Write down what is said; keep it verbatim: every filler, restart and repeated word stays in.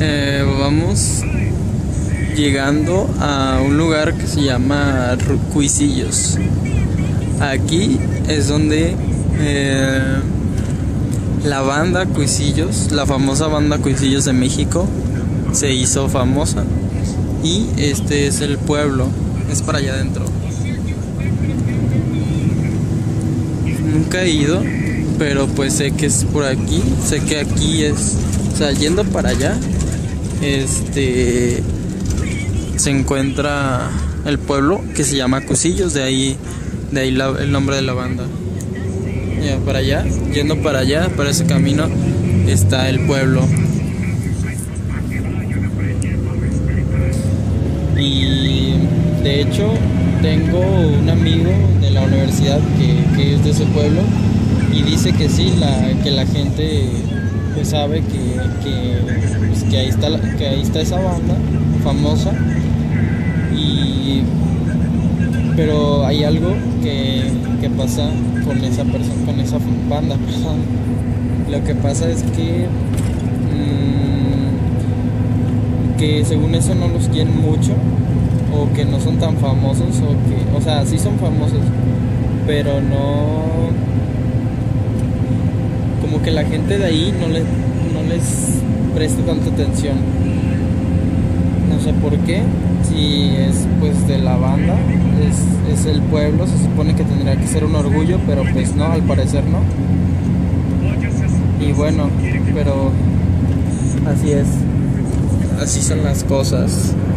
Eh, vamos llegando a un lugar que se llama Cuisillos. Aquí es donde eh, la banda Cuisillos, la famosa banda Cuisillos de México, se hizo famosa. Y este es el pueblo, es para allá adentro. Nunca he ido, pero pues sé que es por aquí, sé que aquí es, o sea, yendo para allá, este, se encuentra el pueblo que se llama Cuisillos, de ahí, de ahí la, el nombre de la banda. Ya para allá, yendo para allá, para ese camino, está el pueblo. Y de hecho tengo un amigo de la universidad que, que es de ese pueblo y dice que sí, la, que la gente pues sabe que, que, pues que, ahí está la, que ahí está esa banda famosa. Y pero hay algo que, que pasa con esa persona, con esa banda, perdón. Lo que pasa es que mmm, que según eso no los quieren mucho, o que no son tan famosos, o que, o sea, sí son famosos, pero no, como que la gente de ahí no les, no les presta tanta atención. No sé por qué, si es pues de la banda, es, es el pueblo, se supone que tendría que ser un orgullo, pero pues no, al parecer no. Y bueno, pero así es, así son las cosas.